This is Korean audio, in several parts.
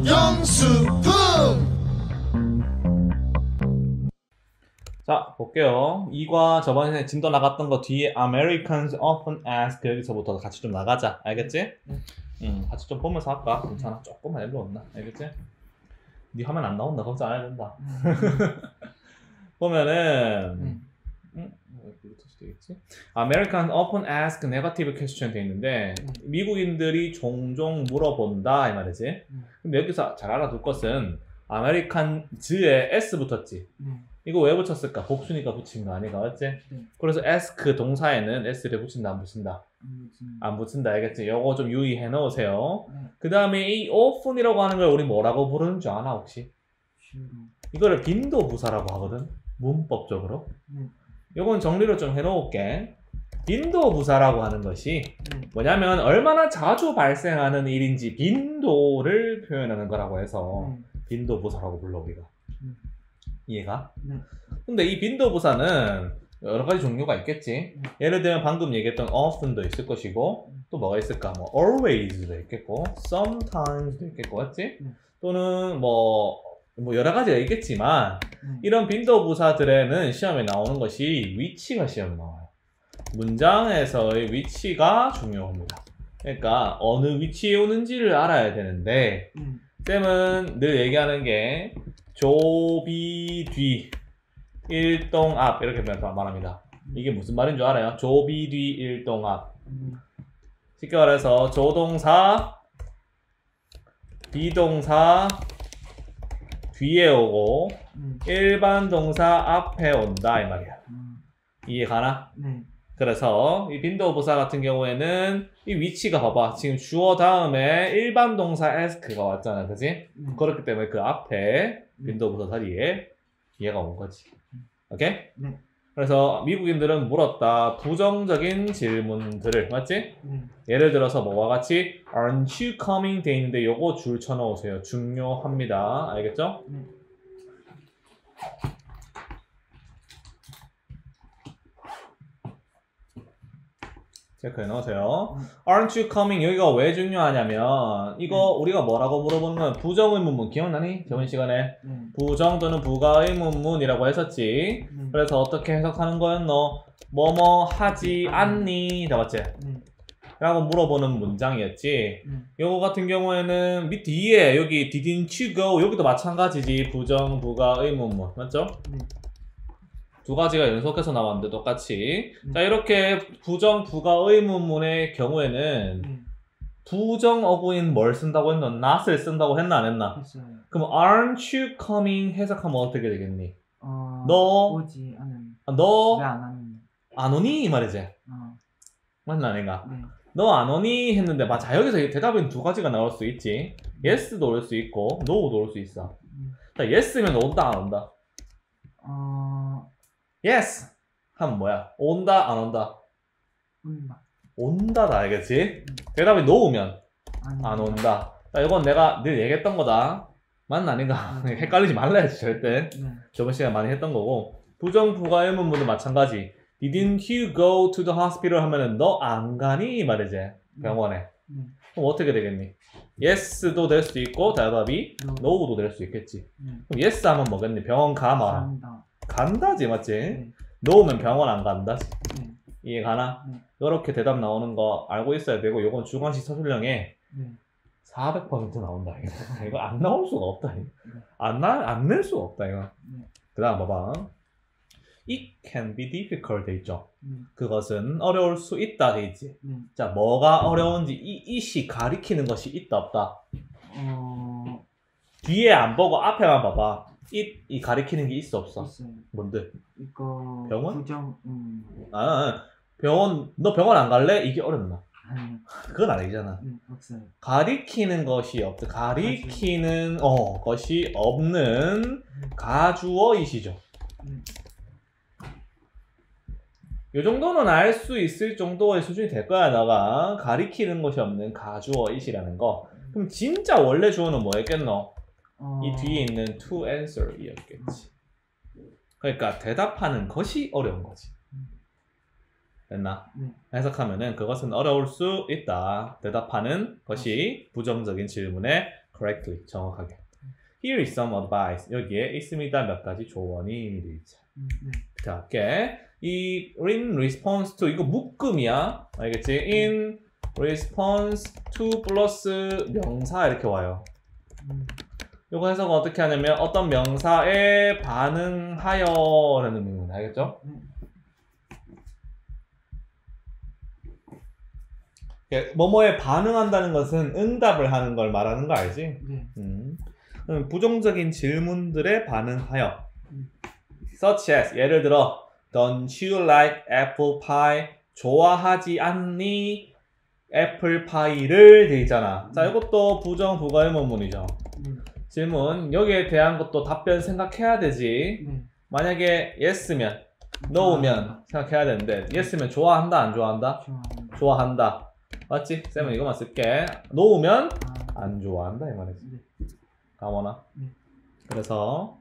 명수풍. 자, 볼게요. 이과 저번에 진도 나갔던 거 뒤에 Americans often ask 여기서부터 같이 좀 나가자. 알겠지? 같이 좀 보면서 할까? 괜찮아. 조금만 일로 온나. 알겠지? 네 화면 안 나온다. 걱정 안 해도 된다. 보면은 되겠지? Americans often ask negative question 돼 있는데 미국인들이 종종 물어본다 이 말이지. 근데 여기서 잘 알아둘 것은 Americans에 S 붙었지. 이거 왜 붙였을까? 복수니까 붙인 거 아니가 맞지? 그래서 ask 동사에는 S를 붙인다 안 붙인다? 안 붙인다 알겠지? 요거 좀 유의해 놓으세요. 그 다음에 이 often이라고 하는 걸 우리 뭐라고 부르는 줄 아나 혹시? 이거를 빈도부사라고 하거든 문법적으로. 요건 정리를 좀 해놓을게. 빈도부사라고 하는 것이 뭐냐면 얼마나 자주 발생하는 일인지 빈도를 표현하는 거라고 해서 빈도부사라고 불러 우리가. 이해가? 근데 이 빈도부사는 여러 가지 종류가 있겠지. 예를 들면 방금 얘기했던 often도 있을 것이고 또 뭐가 있을까? 뭐 always도 있겠고 sometimes도 있겠고 맞지? 또는 뭐 여러 가지가 있겠지만 이런 빈도부사들에는 시험에 나오는 것이 위치가 시험에 나와요. 문장에서의 위치가 중요합니다. 그러니까 어느 위치에 오는지를 알아야 되는데 쌤은 늘 얘기하는 게 조비 뒤 일동 앞 이렇게 말합니다. 이게 무슨 말인 줄 알아요? 조비 뒤 일동 앞. 쉽게 말해서 조동사 비동사 뒤에 오고 일반 동사 앞에 온다 이 말이야. 이해 가나? 그래서 이 빈도부사 같은 경우에는 이 위치가 봐봐. 지금 주어 다음에 일반 동사 ask가 왔잖아. 그지? 그렇기 때문에 그 앞에 빈도부사 자리에 얘가 온 거지. 오케이? 그래서 미국인들은 물었다. 부정적인 질문들을. 맞지? 예를 들어서 뭐와 같이 Aren't you coming? 돼 있는데 요거 줄 쳐놓으세요. 중요합니다. 알겠죠? 체크해 넣으세요. Aren't you coming? 여기가 왜 중요하냐면 이거 우리가 뭐라고 물어보는 건 부정의문문 기억나니? 저번 시간에 부정 또는 부가의문문이라고 했었지. 그래서 어떻게 해석하는 거였노? 뭐뭐 하지 않니? 다 맞지? 라고 물어보는 문장이었지. 요거 같은 경우에는 밑 뒤에 여기 didn't you go 여기도 마찬가지지. 부정 부가의문문 맞죠? 두 가지가 연속해서 나왔는데 똑같이. 자 이렇게 부정 부가의문문의 경우에는 부정 어구인 뭘 쓴다고 했노? not을 쓴다고 했나 안 했나? 했어요. 그럼 aren't you coming 해석하면 어떻게 되겠니? 너 오지 않은. 너 왜 안 하는? 안 오니? 이 말이지. 맞나 아닌가? 너 안 오니? 했는데 맞아 여기서 대답은 두 가지가 나올 수 있지. yes도 올 수 있고 no도 올 수 있어. 자 yes면 온다 안 온다? yes 하면 뭐야? 온다 안 온다? 온다. 온다다 알겠지? 대답이 no면 안 온다. 자 이건 내가 늘 얘기했던 거다. 맞나 아닌가? 헷갈리지 말라 했지 절대. 저번 시간에 많이 했던 거고. 부정 부가의문문도 마찬가지. Didn't you go to the hospital 하면은 너 안 가니? 이 말이지. 병원에. 그럼 어떻게 되겠니? yes도 될 수 있고 대답이 no도 될 수 있겠지. 그럼 yes 하면 뭐겠니? 병원 가 마라. 간다. 간다지 맞지? no면 병원 안 간다지. 이해 가나? 이렇게 대답 나오는 거 알고 있어야 되고 요건 주관식 서술형에 400% 나온다 이거. 이거 안 나올 수가 없다 이거. 안 낼 수가 없다 이거. 그 다음 봐봐. It can be difficult 돼 있죠. 그것은 어려울 수 있다 돼 있지. 자 뭐가 어려운지 이 it이 가리키는 것이 있다 없다. 뒤에 안 보고 앞에만 봐봐. 이 가리키는 게 있어 없어? 있어요. 뭔데? 이거 병원? 부정. 병원 너 병원 안 갈래? 이게 어렵나? 아니요. 그건 아니잖아. 없어요. 가리키는 것이 없다. 가리키는 것이 없는 가주어이시죠. 요 정도는 알 수 있을 정도의 수준이 될 거야. 너가 가리키는 것이 없는 가주어이시라는 거. 그럼 진짜 원래 주어는 뭐였겠노? 이 뒤에 있는 to answer 이었겠지. 그러니까 대답하는 것이 어려운 거지. 됐나? 해석하면은 그것은 어려울 수 있다. 대답하는 것이 부정적인 질문에 correctly. 정확하게. Here is some advice. 여기에 있습니다. 몇 가지 조언이 돼 있죠. 네. 자, 할게. 이 in response to 이거 묶음이야. 알겠지? in response to 플러스 명사 이렇게 와요. 요거 해석은 어떻게 하냐면 어떤 명사에 반응하여 라는 의미입니다. 알겠죠? 뭐뭐에 반응한다는 것은 응답을 하는 걸 말하는 거 알지? 네. 부정적인 질문들에 반응하여 such as 예를 들어 Don't you like apple pie? 좋아하지 않니? 애플 파이를 돼 있잖아. 자, 이것도 부정 부가 의문문이죠. 질문 여기에 대한 것도 답변 생각해야 되지. 만약에 yes면 no면 생각해야 되는데 yes면 좋아한다 안 좋아한다? 좋아한다. 맞지? 쌤은 이거만 쓸게. no면 안 좋아한다 이 말이지. 가모나. 그래서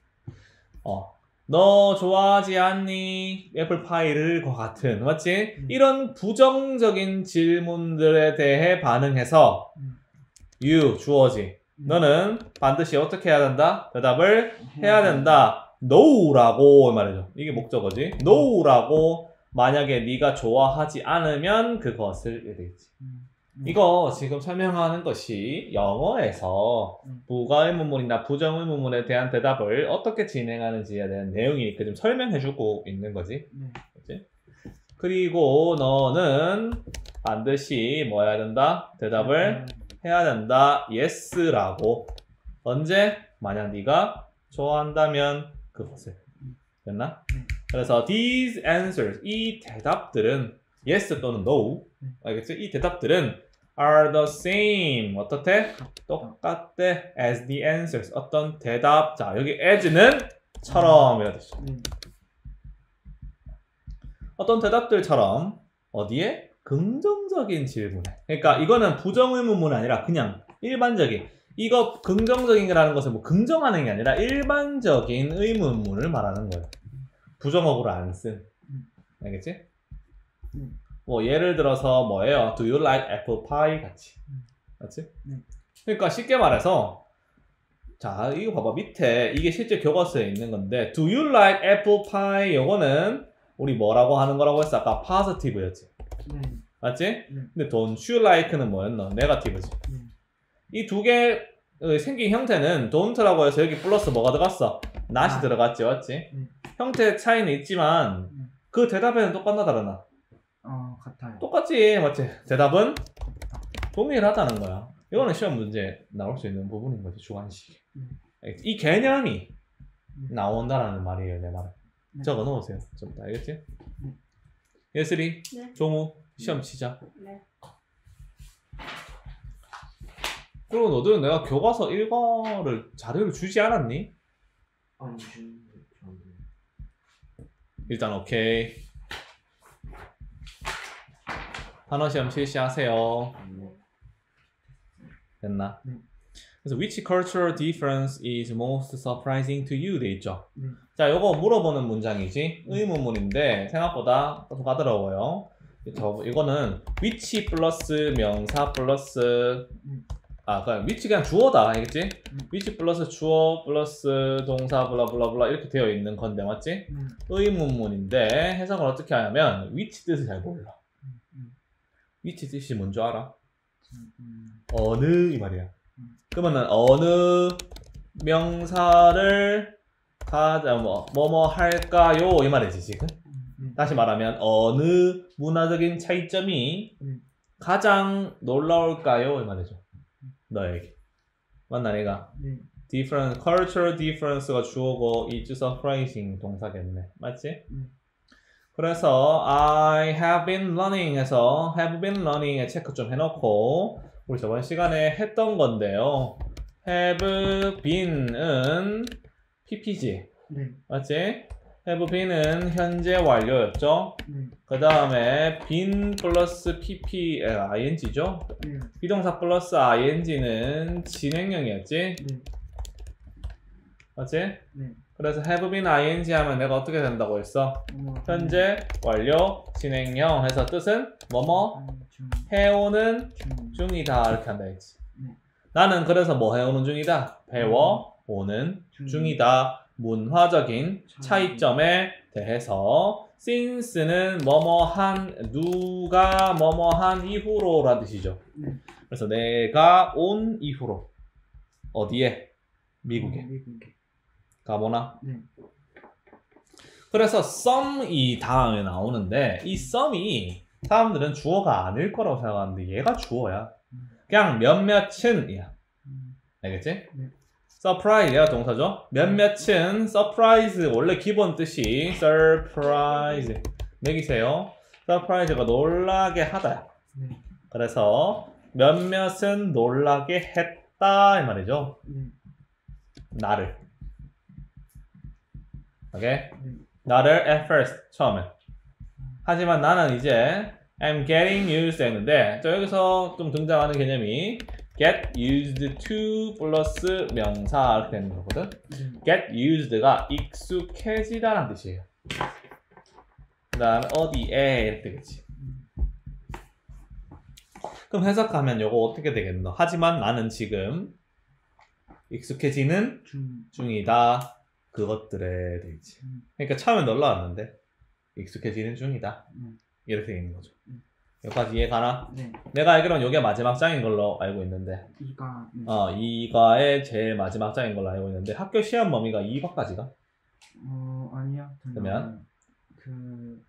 너 좋아하지 않니? 애플파이를 과 같은 맞지? 이런 부정적인 질문들에 대해 반응해서 you 주어지 너는 반드시 어떻게 해야 된다? 대답을 해야 된다. no라고 말이죠. 이게 목적어지. no라고 만약에 네가 좋아하지 않으면 그것을 이르지. 이거 지금 설명하는 것이 영어에서 부가의문문이나 부정의문문에 대한 대답을 어떻게 진행하는지에 대한 내용이 좀 설명해주고 있는 거지. 그치? 그리고 너는 반드시 뭐 해야 된다? 대답을 해야 된다. yes라고. 언제? 만약 네가 좋아한다면 그것을. 됐나? 그래서 these answers, 이 대답들은 yes 또는 no. 알겠지? 이 대답들은 are the same. 어떻대? 똑같대. as the answers. 어떤 대답. 자, 여기 as는 처럼 이라 되죠. 어떤 대답들처럼 어디에? 긍정적인 질문에. 그러니까 이거는 부정의문문이 아니라 그냥 일반적인. 이거 긍정적인이라는 것은 뭐 긍정하는 게 아니라 일반적인 의문문을 말하는 거예요. 부정어구를 안 쓴. 알겠지? 뭐 예를 들어서 뭐예요? Do you like apple pie? 같이. 맞지? 그러니까 쉽게 말해서 자, 이거 봐봐. 밑에 이게 실제 교과서에 있는 건데 Do you like apple pie? 요거는 우리 뭐라고 하는 거라고 했어? 아까 positive였지. 맞지? 근데 don't you like는 뭐였노? negative지. 이 두 개 생긴 형태는 don't라고 해서 여기 플러스 뭐가 들어갔어? not이 들어갔지, 맞지? 형태 차이는 있지만 그 대답에는 똑같나 다르나? 같아요. 똑같지, 맞지? 대답은 동일하다는 거야. 이거는 시험 문제 나올 수 있는 부분인 거지, 주관식. 이 개념이 나온다라는 말이에요, 내 말은. 적어 놓으세요, 좀 더, 알겠지? 예슬이, 네. 종우, 시험 치자. 네. 그리고 너도 내가 교과서 1과를 자료를 주지 않았니? 아니, 일단 오케이. 단어 시험 실시하세요. 됐나? 그래서 which cultural difference is most surprising to you? 돼 있죠. 자, 요거 물어보는 문장이지. 의문문인데 생각보다 까다로워요. 이거는 which 플러스 명사 플러스 그냥 which 그냥 주어다. 알겠지? which 플러스 주어 플러스 동사 블라블라블라 이렇게 되어 있는 건데 맞지? 의문문인데 해석을 어떻게 하냐면 which 뜻을 잘 몰라. which 뜻이 뭔지 알아? 어느 이 말이야. 그러면은 어느 명사를 가자 뭐뭐 할까요 이 말이지 지금. 다시 말하면 어느 문화적인 차이점이 가장 놀라울까요 이 말이죠. 너에게. 맞나 내가? different cultural difference가 주어고 is surprising 동사겠네. 맞지? 그래서 I have been learning 해서 have been learning에 체크 좀 해놓고 우리 저번 시간에 했던 건데요. have been은 pp지. 맞지? have been은 현재 완료였죠. 그 다음에 been 플러스 pp ing죠. 비동사 플러스 ing는 진행형이었지. 맞지? 그래서 have been ing 하면 내가 어떻게 된다고 했어? 현재 완료 진행형 해서 뜻은 뭐뭐 해오는 중이다 이렇게 한다 했지. 나는 그래서 뭐 해오는 중이다. 배워오는 중이다. 문화적인 차이점에 대해서 since는 뭐뭐한 누가 뭐뭐한 이후로 라는 뜻이죠. 그래서 내가 온 이후로 어디에? 미국에. 미국에. 가보나? 네. 그래서 some이 다음에 나오는데 이 some이 사람들은 주어가 아닐 거라고 생각하는데 얘가 주어야. 그냥 몇몇은이야. 알겠지? 네. surprise 얘가 동사죠. 몇몇은 surprise 원래 기본 뜻이 surprise 매기세요. surprise가 놀라게 하다야. 네. 그래서 몇몇은 놀라게 했다 이 말이죠. 네. 나를. 오케이? 네. 나를 at first 처음에. 하지만 나는 이제 I'm getting used 했는데 저 여기서 좀 등장하는 개념이 get used to 플러스 명사 이렇게 되는 거거든. get used가 익숙해지다라는 뜻이에요. 그 다음에 어디에 이렇게 되겠지. 그럼 해석하면 이거 어떻게 되겠노? 하지만 나는 지금 익숙해지는 중이다. 그것들에 되지. 그러니까 처음에 놀라웠는데 익숙해지는 중이다. 이렇게 되는 거죠. 여기까지 이해가나? 네. 내가 알기로는 이게 마지막 장인 걸로 알고 있는데 이가. 이가의 제일 마지막 장인 걸로 알고 있는데 학교 시험 범위가 2과까지가? 아니야. 그러면? 그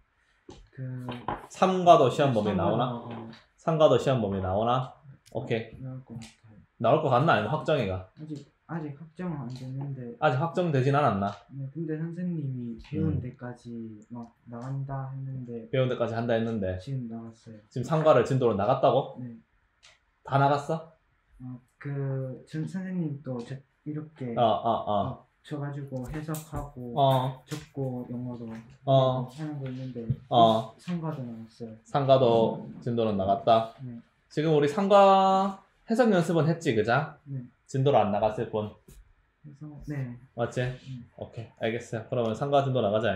3과도 시험 범위 나오나? 3과도 시험 범위 나오나? 오케이. 나올 것 같아요. 나올 것 같나? 아니면 확정이가? 아직 확정은 안 됐는데. 아직 확정되진 않았나? 네, 근데 선생님이 배운 데까지 막 나간다 했는데. 배운 데까지 한다 했는데 지금 나갔어요. 지금 3과를 진도로 나갔다고? 네. 다 나갔어? 선생님 또 이렇게 쳐가지고 해석하고 적고 영어도 하는 거 있는데 3과도 나갔어요. 3과도 진도로 나갔다? 네. 지금 우리 3과 해석 연습은 했지, 그자? 네. 진도로 안 나갔을 뿐. 그래서 네. 맞지? 오케이, 알겠어요. 그러면 3과 진도 나가자.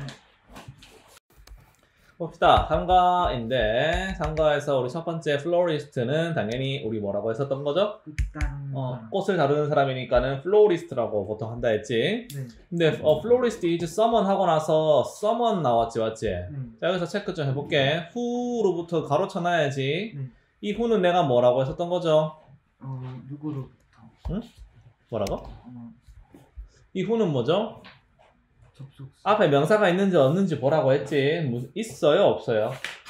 봅시다. 3과인데 3과에서 우리 첫 번째 플로리스트는 당연히 우리 뭐라고 했었던 거죠? 꽃을 다루는 사람이니까는 플로리스트라고 보통 한다 했지. 네. 근데 플로리스트 is someone 하고 나서 someone 나왔지, 맞지? 자, 여기서 체크 좀 해볼게. who로부터 가로쳐 놔야지. 이 who는 내가 뭐라고 했었던 거죠? 누구로부터? 응? 뭐라고? 이 who는 뭐죠? 접속사. 앞에 명사가 있는지 없는지 보라고 했지. 있어요, 없어요?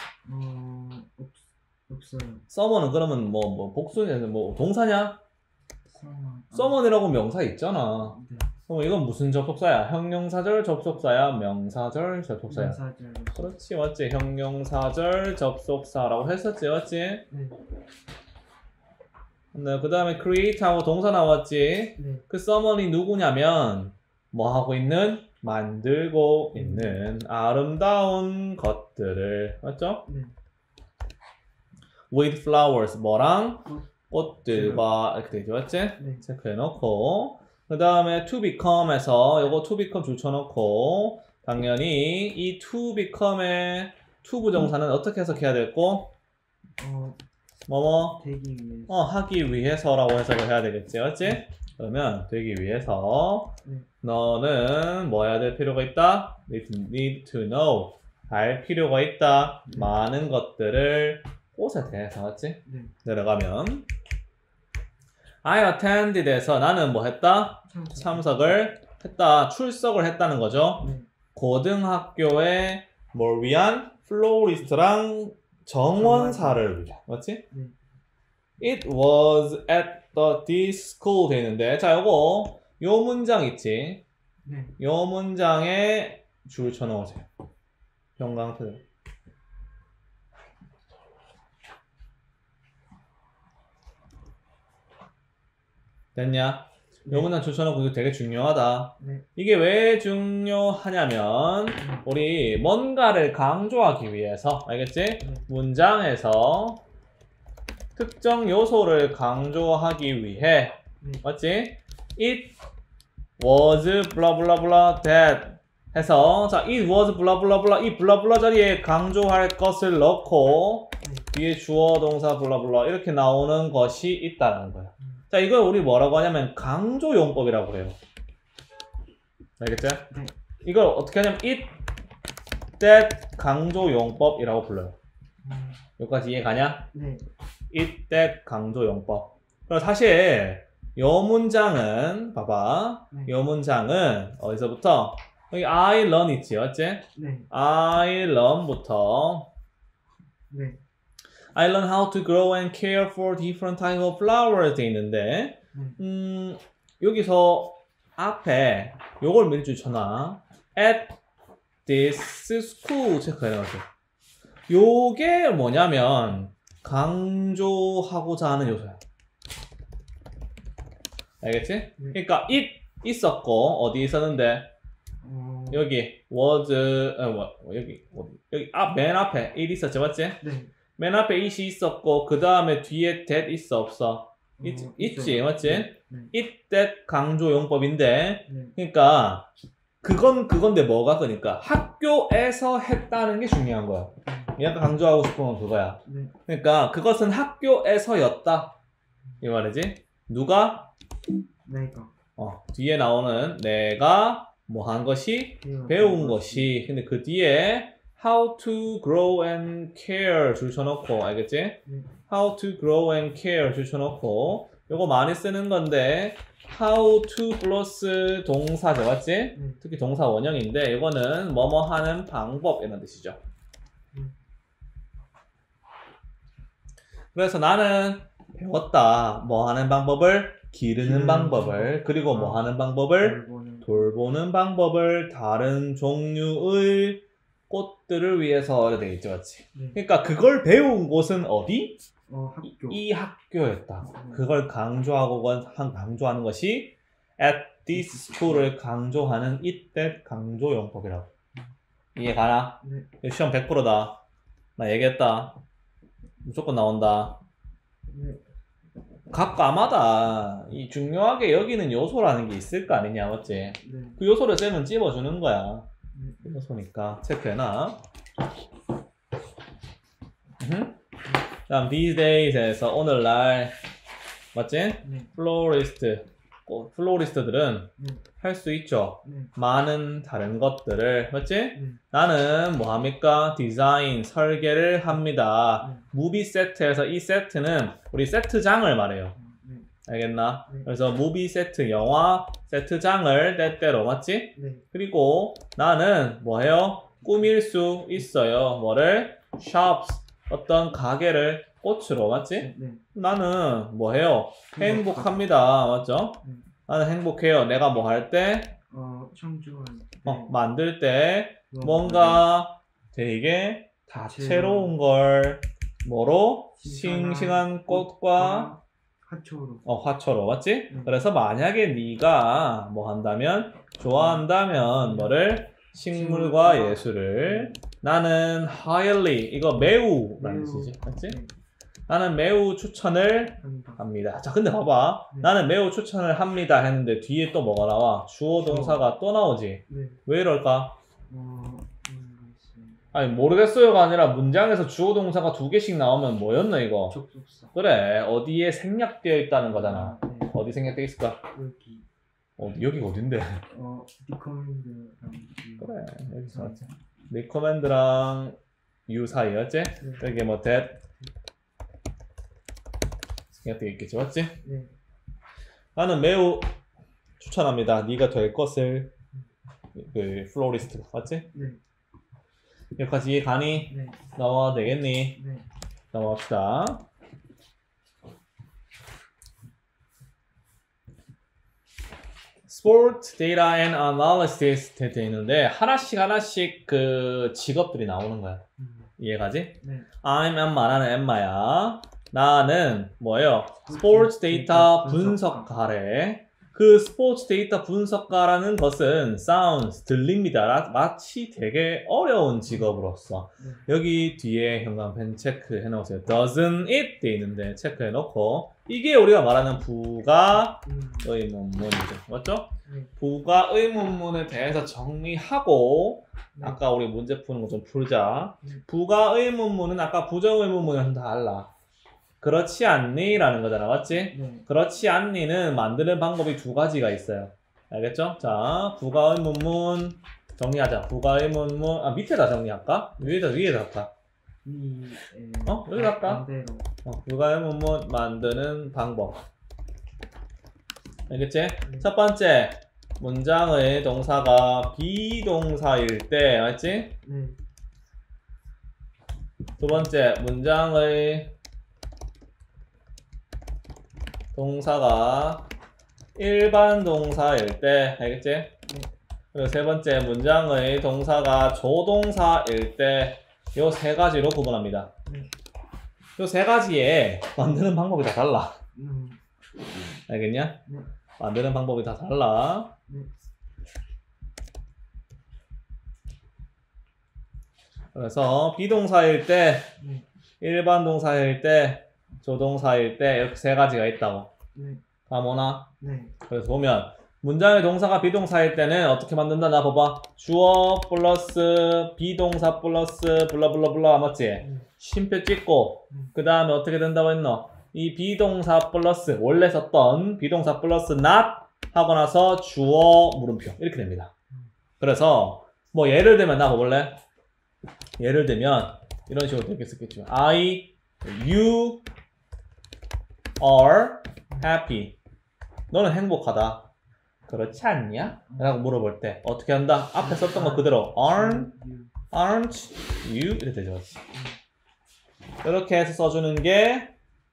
없어요. someone은 그러면 복수냐, 동사냐? someone이라고 명사 있잖아. 네. 그럼 이건 무슨 접속사야? 형용사절 접속사야? 명사절 접속사야? 명사절. 그렇지, 맞지? 형용사절 접속사라고 했었지, 맞지? 네. 네, 그 다음에 create하고 동사 나왔지? 네. 그 someone이 누구냐면 뭐 하고 있는? 만들고 있는 아름다운 것들을, 맞죠? 네. with flowers, 뭐랑? 꽃들과 이렇게 되죠, 맞지? 네. 체크해놓고 그 다음에 to become에서 요거 to become 줄쳐놓고 당연히 이 to become의 to 부정사는 어떻게 해석해야 될고? 되기 위해서. 하기 위해서라고 해석을 해야 되겠지, 맞지? 그러면 되기 위해서 너는 뭐 해야 될 필요가 있다? need to know 알 필요가 있다. 많은 것들을 꽃에 대해서, 맞지? 네. 내려가면 I attended에서 나는 뭐 했다? 참석을 했다. 출석을 했다는 거죠. 네. 고등학교에 뭘 위한? 플로리스트랑 정원사를 위한. 맞지? 네. It was at this school 돼 있는데 자, 요거 요 문장 있지? 네. 요 문장에 줄 쳐넣으세요. 형광펜. 됐냐? 요 문장 줄 쳐넣고 이거 되게 중요하다. 네. 이게 왜 중요하냐면 우리 뭔가를 강조하기 위해서, 알겠지? 문장에서 특정 요소를 강조하기 위해, 맞지? It was blah blah blah that 해서 자, it was blah blah blah 이 blah blah 자리에 강조할 것을 넣고 뒤에 주어 동사 blah blah 이렇게 나오는 것이 있다는 거야. 자, 이걸 우리 뭐라고 하냐면 강조용법이라고 해요. 알겠죠? 네. 이걸 어떻게 하냐면 it, that 강조용법이라고 불러요. 여기까지 이해 가냐? 네. it, that 강조용법. 그래서 사실 요 문장은 봐봐. 네. 요 문장은 어디서부터? 여기 I learn 있지, 맞지? 네. I learn부터 네. I learn how to grow and care for different types of flowers 돼 있는데 여기서 앞에 요걸 미리 주쳐놔. At this school 체크해놔서 요게 뭐냐면 강조하고자 하는 요소야. 알겠지? 네. 그러니까 it 있었고 어디 있었는데 여기 was 여기 맨 앞에 it 있었지, 맞지? 네. 맨 앞에 it이 있었고 그 다음에 뒤에 that 있어 없어? 있지, 맞지? 네. it, that 강조용법인데 네. 그러니까 그건데 뭐가 그러니까 학교에서 했다는 게 중요한 거야. 얘가 강조하고 싶은 건 그거야. 네. 그러니까 그것은 학교에서였다 이 말이지. 누가? 내가 뒤에 나오는 내가 뭐 한 것이 배운 것이. 근데 그 뒤에 how to grow and care 줄쳐놓고 알겠지? how to grow and care 줄쳐놓고 요거 많이 쓰는 건데 how to 플러스 동사죠, 맞지? 특히 동사 원형인데 이거는 뭐뭐 하는 방법 이런 뜻이죠. 그래서 나는 배웠다. 뭐 하는 방법을? 기르는 방법을. 그리고 뭐 하는 방법을? 돌보는 방법을 다른 종류의 꽃들을 위해서 이렇게 돼 있죠, 맞지? 그러니까 그걸 배운 곳은 어디? 학교. 이 학교였다. 그걸 강조하는 것이 at this school을 강조하는 이때 강조용법이라고. 이해 가나? 네. 시험 100%다. 나 얘기했다. 무조건 나온다. 네. 각 과마다 이 중요하게 여기는 요소라는 게 있을 거 아니냐, 맞지? 네. 그 요소를 쌤은 찝어주는 거야. 네. 요소니까 체크해놔. 다음 these days에서 오늘날 맞지? 네. 플로리스트들은 네. 할 수 있죠. 네. 많은 다른 것들을 맞지? 나는 뭐 합니까? 디자인, 설계를 합니다. 무비 세트에서 이 세트는 우리 세트장을 말해요. 네. 알겠나? 네. 그래서 무비 세트, 영화 세트장을 때때로 맞지? 네. 그리고 나는 뭐 해요? 꾸밀 수 있어요. 뭐를? shops, 어떤 가게를 꽃으로 맞지? 네. 나는 뭐 해요? 행복합니다. 맞죠? 나는 행복해요. 내가 뭐 할 때? 청주할 때. 만들 때 뭔가 되게 다채로운 걸 뭐로? 싱싱한 꽃과 화초로. 화초로 맞지? 그래서 만약에 네가 뭐 한다면 좋아한다면 뭐를? 식물과 예술을 나는 highly 이거 매우 라는 뜻이지, 맞지? 나는 매우 추천을 합니다. 자, 근데 봐봐. 나는 매우 추천을 합니다 했는데 뒤에 또 뭐가 나와? 주어 동사가 또 나오지. 왜 이럴까? 아니 모르겠어요가 아니라 문장에서 주어 동사가 두 개씩 나오면 뭐였나 이거? 접속사. 그래, 어디에 생략되어 있다는 거잖아. 네. 어디 생략되어 있을까? 여기. 여기가 어딘데? 리커맨드랑. 그래, 여기서 맞지. 리커맨드랑 유 사이였지? 여기 뭐 that 생략되어 있겠지, 맞지? 네. 나는 매우 추천합니다. 네가 될 것을. 그 플로리스트가 맞지? 네. 여기까지 이해 가니? 네. 나와 되겠니? 네. 넘어갑시다. Sport Data and Analysis 되어 있는데 하나씩 그 직업들이 나오는 거야. 이해가지? 네. I'm Emma라는 엠마야. 나는 뭐예요? 스포츠 데이터 분석가래. 그 스포츠 데이터 분석가라는 것은 sounds 들립니다. 마치 되게 어려운 직업으로서 여기 뒤에 현관펜 체크해 놓으세요. Doesn't it 돼 있는데 체크해 놓고 이게 우리가 말하는 부가 의문문이죠. 맞죠? 부가 의문문에 대해서 정리하고 아까 우리 문제 푸는 거 좀 풀자. 부가 의문문은 아까 부정 의문문이랑 좀 달라. 그렇지 않니? 라는 거잖아. 맞지? 네. 그렇지 않니는 만드는 방법이 두 가지가 있어요. 알겠죠? 자, 부가의문문 정리하자. 부가의문문 밑에다 정리할까? 위에다 할까? 위에 여기다 할까? 반대로. 부가의문문 만드는 방법. 알겠지? 네. 첫 번째, 문장의 동사가 비동사일 때, 맞지? 네. 두 번째, 문장의 동사가 일반 동사일 때, 알겠지? 네. 그리고 세 번째, 문장의 동사가 조동사일 때, 요 세 가지로 구분합니다. 네. 요 세 가지에 만드는 방법이 다 달라. 알겠냐? 네. 만드는 방법이 다 달라. 네. 그래서 비동사일 때, 네. 일반 동사일 때, 조동사일 때 이렇게 세 가지가 있다고. 네. 다 뭐나? 네. 그래서 보면 문장의 동사가 비동사일 때는 어떻게 만든다? 나 봐봐. 주어 플러스 비동사 플러스 블라블라블라 맞지? 쉼표 찍고 그 다음에 어떻게 된다고 했노? 이 비동사 플러스 원래 썼던 비동사 플러스 not 하고 나서 주어 물음표 이렇게 됩니다. 그래서 뭐 예를 들면 나 봐볼래? 예를 들면 이런 식으로 되게 쓰겠죠. you are happy. 너는 행복하다. 그렇지 않냐? 라고 물어볼 때 어떻게 한다? 앞에 썼던 거 그대로 aren't you? 이렇게 되죠. 이렇게 해서 써주는 게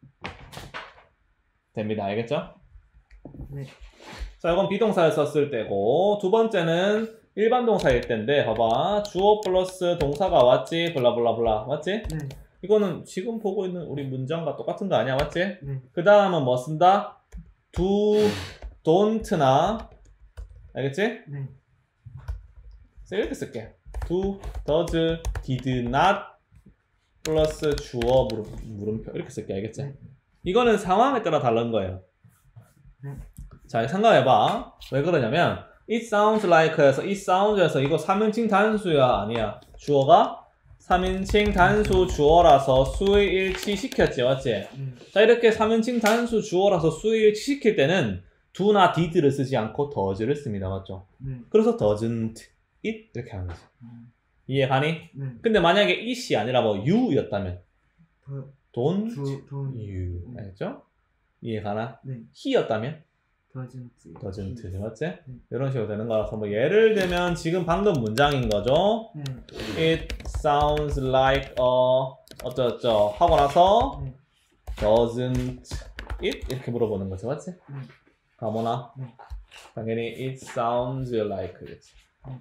됩니다. 알겠죠? 네. 자, 이건 비동사를 썼을 때고 두 번째는 일반 동사일 때인데 봐봐. 주어 플러스 동사가 왔지? 블라블라블라 맞지? 네. 이거는 지금 보고 있는 우리 문장과 똑같은 거 아니야? 맞지? 네. 그 다음은 뭐 쓴다? do, don't나 알겠지? 네. 그래서 이렇게 쓸게. do, does, did not 플러스 주어 물음표 이렇게 쓸게. 알겠지? 네. 이거는 상황에 따라 다른 거예요. 네. 자, 생각해봐. 왜 그러냐면 it sounds like에서 it sounds에서 이거 3인칭 단수야 아니야? 주어가 3인칭 단수 주어라서 수일치 시켰지 맞지? 자, 이렇게 3인칭 단수 주어라서 수일치 시킬 때는 do나 did를 쓰지 않고 does를 씁니다. 맞죠? 그래서 doesn't it 이렇게 하는 거지. 이해 가니? 네. 근데 만약에 it이 아니라 뭐 you였다면 don't 돈. you 알겠죠? 이해 가나? 네. he였다면 doesn't. 맞지? 이런 식으로 되는 거라서 뭐 예를 들면 지금 방금 문장인 거죠. 네. It sounds like 어쩌고저쩌고 하고 나서 네. doesn't it? 이렇게 물어보는 거죠. 맞지? 가모나? 네. 당연히 it sounds like 그렇지.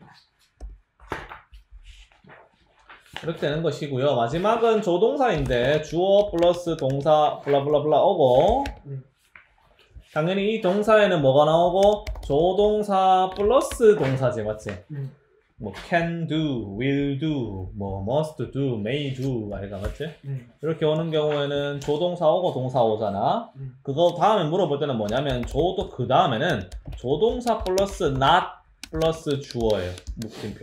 이렇게 되는 것이고요. 마지막은 조동사인데 주어 플러스 동사 블라블라블라 오고 당연히 이 동사에는 뭐가 나오고 조동사 플러스 동사지 맞지? 뭐 can do, will do, 뭐 must do, may do 아이가 맞지? 이렇게 오는 경우에는 조동사 오고 동사 오잖아. 그거 다음에 물어볼 때는 뭐냐면 그 다음에는 조동사 플러스 not 플러스 주어예요. 묶임표.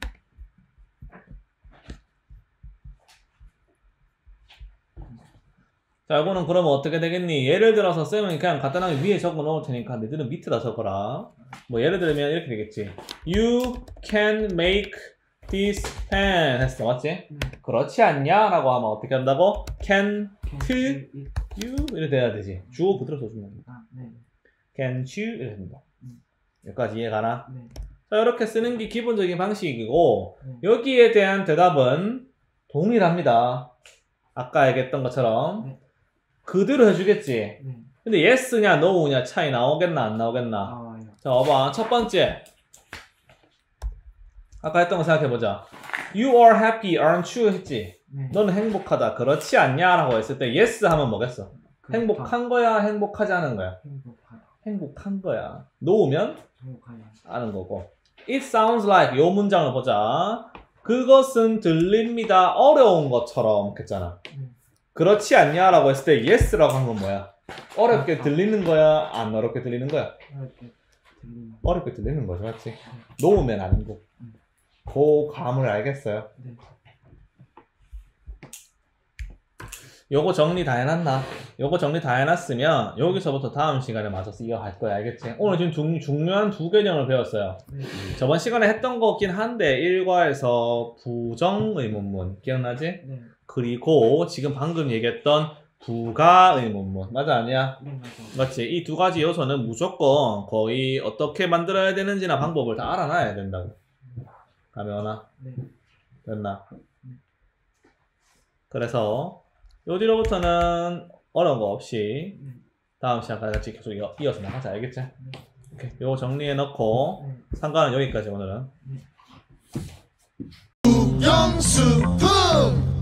자, 이거는 그러면 어떻게 되겠니? 예를 들어서 쌤은 그냥 간단하게 위에 적어 놓을 테니까 너희들은 밑에다 적어라. 뭐 예를 들면 이렇게 되겠지. You can make this pen 했어. 맞지? 그렇지 않냐? 라고 하면 어떻게 한다고? Can't you? 이렇게 돼야 되지. 주어 그대로 써주면 됩니다. Can't you? 이렇게 됩니다. 여기까지 이해가나? 자, 이렇게 쓰는 게 기본적인 방식이고 여기에 대한 대답은 동일합니다. 아까 얘기했던 것처럼 그대로 해주겠지. 근데 yes냐 no냐 차이 나오겠나 안 나오겠나? 자, 봐봐. 첫 번째 아까 했던 거 생각해보자. You are happy, aren't you? 했지. 너는 행복하다. 그렇지 않냐? 라고 했을 때 yes 하면 뭐겠어? 행복한 거야? 행복하지 않은 거야? 행복한 거야. no면 아는 거고. It sounds like 요 문장을 보자. 그것은 들립니다. 어려운 것처럼 했잖아. 그렇지 않냐? 라고 했을 때 yes라고 한 건 뭐야? 어렵게 들리는 거야? 안 어렵게 들리는 거야? 어렵게 들리는 거죠. 맞지? 놓으면 아니고. 그 감을 알겠어요? 요거 정리 다 해놨나? 요거 정리 다 해놨으면 여기서부터 다음 시간에 맞춰서 이어갈 거야. 알겠지? 오늘 지금 중요한 두 개념을 배웠어요. 네. 저번 시간에 했던 거긴 한데 1과에서 부정의문문 기억나지? 네. 그리고 지금 방금 얘기했던 부가의문문 맞아 아니야? 네, 맞아요. 맞지? 이 두 가지 요소는 무조건 거의 어떻게 만들어야 되는지나 방법을 다 알아놔야 된다고. 가면아 네. 됐나? 그래서 요 뒤로부터는 어려운 거 없이 네. 다음 시간까지 같이 계속 이어서 나가자. 알겠지? 오케이. 요거 정리해 놓고 네. 상관은 여기까지 오늘은. 영수풍